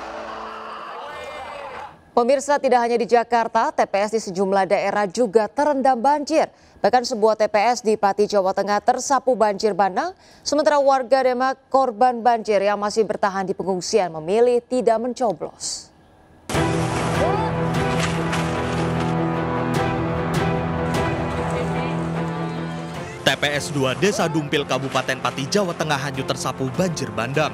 Pemirsa, tidak hanya di Jakarta, TPS di sejumlah daerah juga terendam banjir. Bahkan sebuah TPS di Pati, Jawa Tengah tersapu banjir bandang, sementara warga Demak korban banjir yang masih bertahan di pengungsian memilih tidak mencoblos. TPS 2 Desa Dumpil, Kabupaten Pati, Jawa Tengah hanyut tersapu banjir bandang.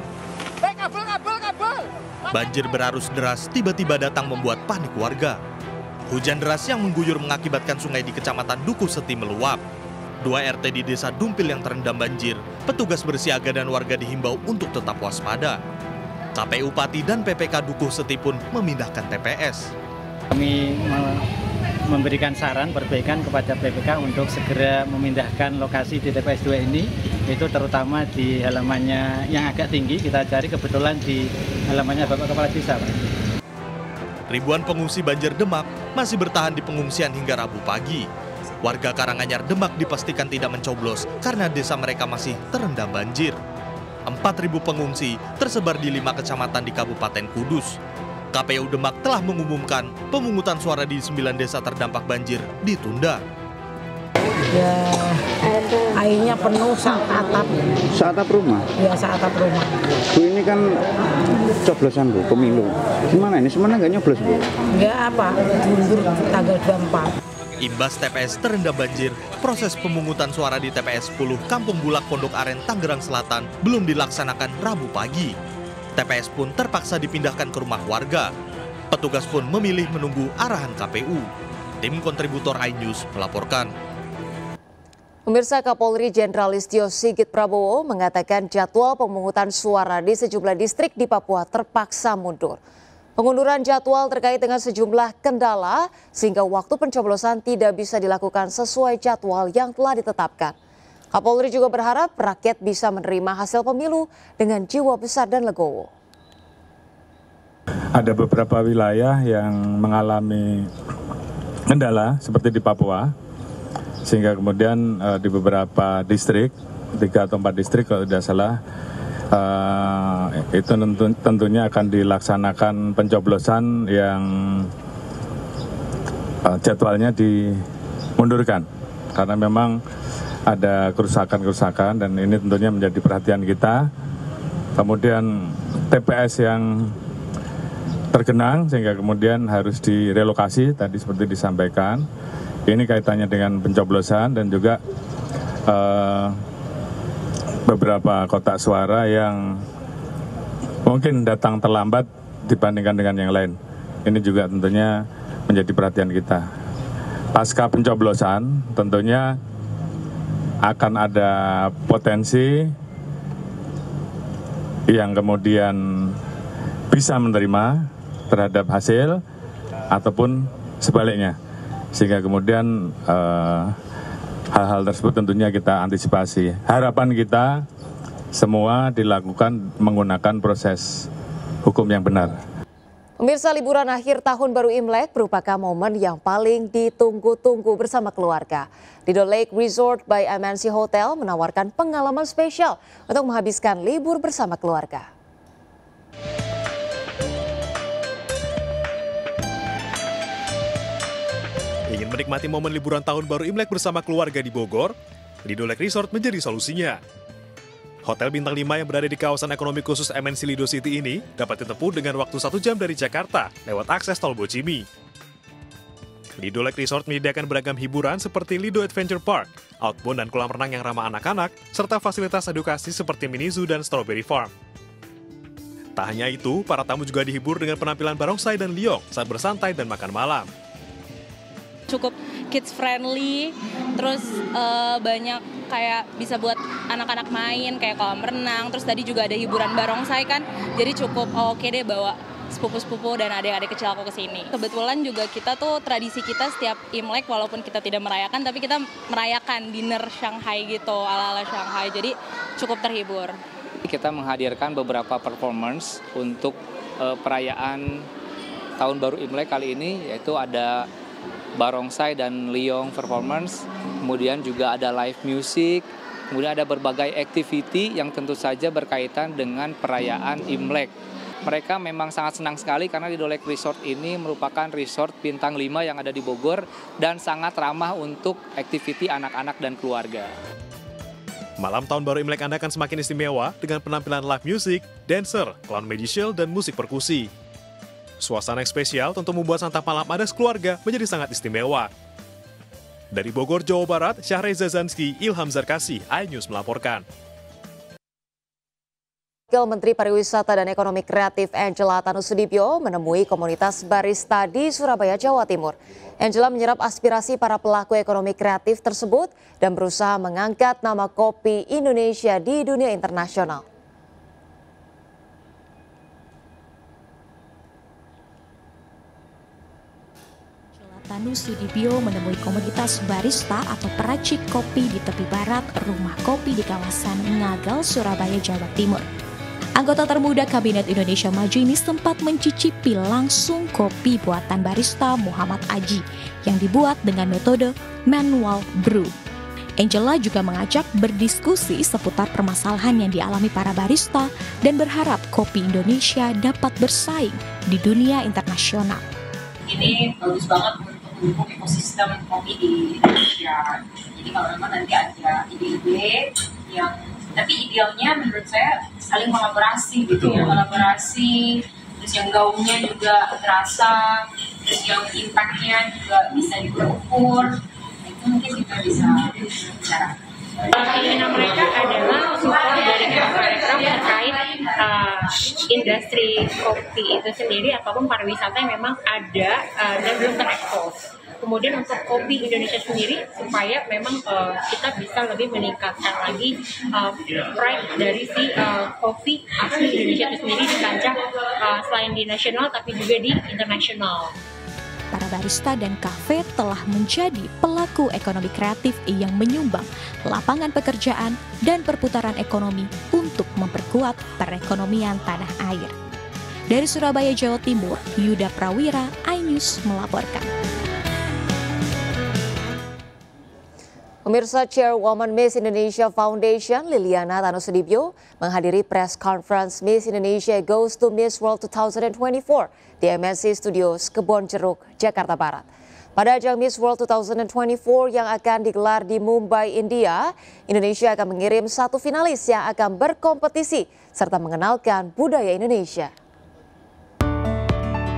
Banjir berarus deras tiba-tiba datang membuat panik warga. Hujan deras yang mengguyur mengakibatkan sungai di Kecamatan Dukuh Seti meluap. 2 RT di Desa Dumpil yang terendam banjir, petugas bersiaga dan warga dihimbau untuk tetap waspada. KPU Pati dan PPK Dukuh Seti pun memindahkan TPS. Kami memberikan saran perbaikan kepada PPK untuk segera memindahkan lokasi di TPS 2 ini, itu terutama di halamannya yang agak tinggi, kita cari kebetulan di halamannya Bapak Kepala Desa, Pak. Ribuan pengungsi banjir Demak masih bertahan di pengungsian hingga Rabu pagi. Warga Karanganyar Demak dipastikan tidak mencoblos karena desa mereka masih terendam banjir. 4.000 pengungsi tersebar di 5 kecamatan di Kabupaten Kudus. KPU Demak telah mengumumkan pemungutan suara di 9 desa terdampak banjir ditunda. Ya, airnya penuh saatap. Saatap rumah? Ya, saatap rumah. Bu, ini kan coblosan Bu, pemilu. Gimana ini? Semuanya nggak nyoblos Bu? Nggak apa, mundur tanggal 24. Imbas TPS terendam banjir, proses pemungutan suara di TPS 10 Kampung Bulak, Pondok Aren, Tangerang Selatan belum dilaksanakan Rabu pagi. TPS pun terpaksa dipindahkan ke rumah warga. Petugas pun memilih menunggu arahan KPU. Tim kontributor iNews melaporkan. Pemirsa, Kapolri Jenderal Listio Sigit Prabowo mengatakan jadwal pemungutan suara di sejumlah distrik di Papua terpaksa mundur. Pengunduran jadwal terkait dengan sejumlah kendala sehingga waktu pencoblosan tidak bisa dilakukan sesuai jadwal yang telah ditetapkan. Kapolri juga berharap rakyat bisa menerima hasil pemilu dengan jiwa besar dan legowo. Ada beberapa wilayah yang mengalami kendala seperti di Papua, sehingga kemudian di beberapa distrik, 3 atau 4 distrik kalau tidak salah, itu tentunya akan dilaksanakan pencoblosan yang jadwalnya dimundurkan karena memang ada kerusakan-kerusakan dan ini tentunya menjadi perhatian kita. Kemudian TPS yang tergenang sehingga kemudian harus direlokasi tadi seperti disampaikan. Ini kaitannya dengan pencoblosan dan juga beberapa kotak suara yang mungkin datang terlambat dibandingkan dengan yang lain. Ini juga tentunya menjadi perhatian kita. Pasca pencoblosan tentunya akan ada potensi yang kemudian bisa menerima terhadap hasil ataupun sebaliknya. Sehingga kemudian hal-hal tersebut tentunya kita antisipasi. Harapan kita semua dilakukan menggunakan proses hukum yang benar. Pemirsa, liburan akhir tahun baru Imlek merupakan momen yang paling ditunggu-tunggu bersama keluarga. Lido Lake Resort by MNC Hotel menawarkan pengalaman spesial untuk menghabiskan libur bersama keluarga. Ingin menikmati momen liburan tahun baru Imlek bersama keluarga di Bogor, Lido Lake Resort menjadi solusinya. Hotel bintang 5 yang berada di kawasan ekonomi khusus MNC Lido City ini dapat ditempuh dengan waktu 1 jam dari Jakarta lewat akses tol Bocimi. Lido Lake Resort menyediakan beragam hiburan seperti Lido Adventure Park, outbound dan kolam renang yang ramah anak-anak, serta fasilitas edukasi seperti mini zoo dan strawberry farm. Tak hanya itu, para tamu juga dihibur dengan penampilan barongsai dan liong saat bersantai dan makan malam. Cukup kids friendly, terus banyak kayak bisa buat anak-anak main kayak kolam renang, terus tadi juga ada hiburan barongsai kan, jadi cukup oke deh bawa sepupu-sepupu dan adik-adik kecil aku ke sini. Kebetulan juga kita tuh tradisi kita setiap Imlek walaupun kita tidak merayakan, tapi kita merayakan dinner Shanghai gitu, ala-ala Shanghai, jadi cukup terhibur. Kita menghadirkan beberapa performance untuk perayaan Tahun Baru Imlek kali ini, yaitu ada barongsai dan liong performance, kemudian juga ada live music, kemudian ada berbagai activity yang tentu saja berkaitan dengan perayaan Imlek. Mereka memang sangat senang sekali karena Lido Lake Resort ini merupakan resort bintang 5 yang ada di Bogor dan sangat ramah untuk activity anak-anak dan keluarga. Malam Tahun Baru Imlek Anda akan semakin istimewa dengan penampilan live music, dancer, clown magician, dan musik perkusi. Suasana yang spesial tentu membuat santap malam Anda sekeluarga menjadi sangat istimewa. Dari Bogor, Jawa Barat, Syahreza Zanski, Ilham Zarkasi, iNews melaporkan. Wakil Menteri Pariwisata dan Ekonomi Kreatif Angela Tanusudibyo menemui komunitas barista di Surabaya, Jawa Timur. Angela menyerap aspirasi para pelaku ekonomi kreatif tersebut dan berusaha mengangkat nama kopi Indonesia di dunia internasional. Tanusudibyo menemui komunitas barista atau peracik kopi di tepi barat rumah kopi di kawasan Ngagal, Surabaya, Jawa Timur. Anggota termuda Kabinet Indonesia Maju ini sempat mencicipi langsung kopi buatan barista Muhammad Aji yang dibuat dengan metode manual brew. Angela juga mengajak berdiskusi seputar permasalahan yang dialami para barista dan berharap kopi Indonesia dapat bersaing di dunia internasional. Ini bagus banget untuk ekosistem kopi di Indonesia. Jadi kalau memang nanti ada ide-ide yang, tapi idealnya menurut saya saling kolaborasi gitu ya, kolaborasi, terus yang gaungnya juga terasa, terus yang impact-nya juga bisa diukur. Itu mungkin kita bisa bicara. Keinginan mereka adalah support dari mereka terkait industri kopi itu sendiri ataupun pariwisata yang memang ada dan belum terekspos. Kemudian untuk kopi Indonesia sendiri supaya memang kita bisa lebih meningkatkan lagi pride dari si kopi asli Indonesia itu sendiri di kancah selain di nasional tapi juga di internasional. Para barista dan kafe telah menjadi pelaku ekonomi kreatif yang menyumbang lapangan pekerjaan dan perputaran ekonomi untuk memperkuat perekonomian tanah air. Dari Surabaya, Jawa Timur, Yuda Prawira, iNews melaporkan. Pemirsa, Chairwoman Miss Indonesia Foundation Liliana Tanusudibyo menghadiri press conference Miss Indonesia Goes to Miss World 2024 di MNC Studios Kebon Jeruk, Jakarta Barat. Pada ajang Miss World 2024 yang akan digelar di Mumbai, India, Indonesia akan mengirim 1 finalis yang akan berkompetisi serta mengenalkan budaya Indonesia.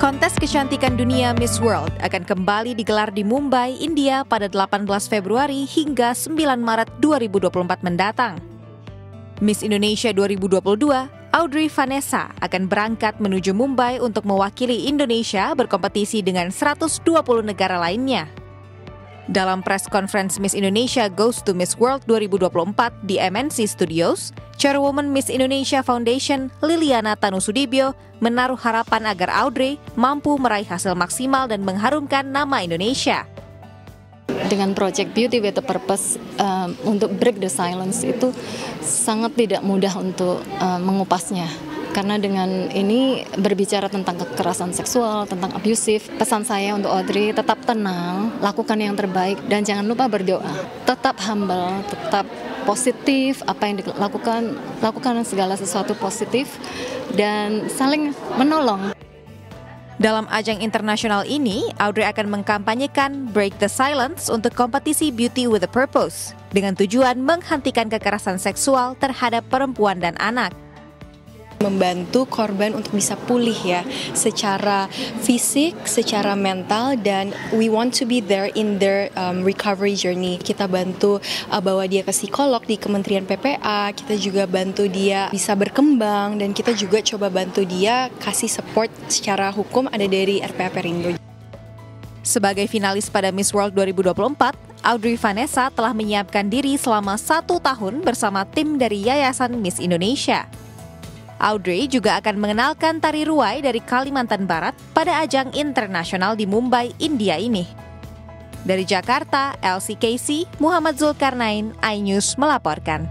Kontes kecantikan dunia Miss World akan kembali digelar di Mumbai, India pada 18 Februari hingga 9 Maret 2024 mendatang. Miss Indonesia 2022, Audrey Vanessa akan berangkat menuju Mumbai untuk mewakili Indonesia berkompetisi dengan 120 negara lainnya. Dalam press conference Miss Indonesia Goes to Miss World 2024 di MNC Studios, Chairwoman Miss Indonesia Foundation Liliana Tanusudibyo menaruh harapan agar Audrey mampu meraih hasil maksimal dan mengharumkan nama Indonesia. Dengan project Beauty with a Purpose untuk break the silence itu sangat tidak mudah untuk mengupasnya. Karena dengan ini berbicara tentang kekerasan seksual, tentang abusif, pesan saya untuk Audrey tetap tenang, lakukan yang terbaik, dan jangan lupa berdoa. Tetap humble, tetap positif, apa yang dilakukan, lakukan segala sesuatu positif, dan saling menolong. Dalam ajang internasional ini, Audrey akan mengkampanyekan Break the Silence untuk kompetisi Beauty with a Purpose, dengan tujuan menghentikan kekerasan seksual terhadap perempuan dan anak. Membantu korban untuk bisa pulih ya, secara fisik, secara mental, dan we want to be there in their recovery journey. Kita bantu bawa dia ke psikolog di Kementerian PPA, kita juga bantu dia bisa berkembang, dan kita juga coba bantu dia kasih support secara hukum ada dari RPA Perindo. Sebagai finalis pada Miss World 2024, Audrey Vanessa telah menyiapkan diri selama 1 tahun bersama tim dari Yayasan Miss Indonesia. Audrey juga akan mengenalkan tari ruai dari Kalimantan Barat pada ajang internasional di Mumbai, India ini. Dari Jakarta, Elsie Casey, Muhammad Zulkarnain, iNews melaporkan.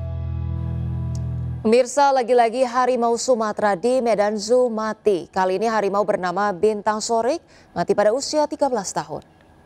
Pemirsa, lagi-lagi harimau Sumatera di Medan Zoo mati. Kali ini harimau bernama Bintang Sorik mati pada usia 13 tahun.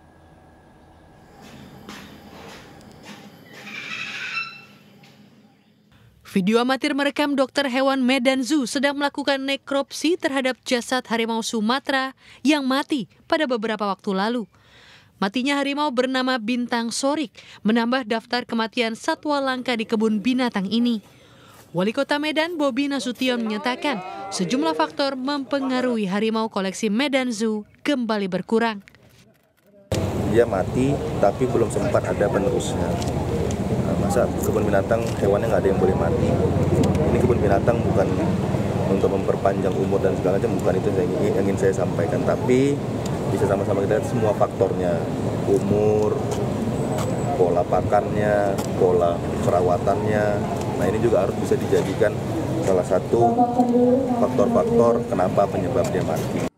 Video amatir merekam dokter hewan Medan Zoo sedang melakukan nekropsi terhadap jasad harimau Sumatera yang mati pada beberapa waktu lalu. Matinya harimau bernama Bintang Sorik menambah daftar kematian satwa langka di kebun binatang ini. Wali Kota Medan Bobi Nasution menyatakan sejumlah faktor mempengaruhi harimau koleksi Medan Zoo kembali berkurang. Dia mati tapi belum sempat ada penerusnya. Masa kebun binatang hewannya nggak ada yang boleh mati. Ini kebun binatang bukan untuk memperpanjang umur dan segala macam, bukan itu yang ingin saya sampaikan. Tapi bisa sama-sama kita lihat semua faktornya, umur, pola pakannya, pola perawatannya. Nah ini juga harus bisa dijadikan salah satu faktor-faktor kenapa penyebab dia mati.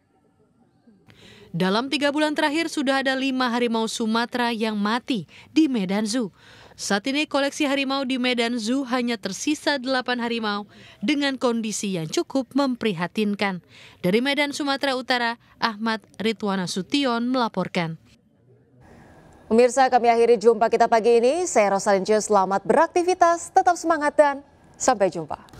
Dalam 3 bulan terakhir sudah ada 5 harimau Sumatera yang mati di Medan Zoo. Saat ini koleksi harimau di Medan Zoo hanya tersisa 8 harimau dengan kondisi yang cukup memprihatinkan. Dari Medan, Sumatera Utara, Ahmad Ridwan Nasution melaporkan. Pemirsa, kami akhiri jumpa kita pagi ini. Saya Rosalin Jus, selamat beraktivitas, tetap semangat dan sampai jumpa.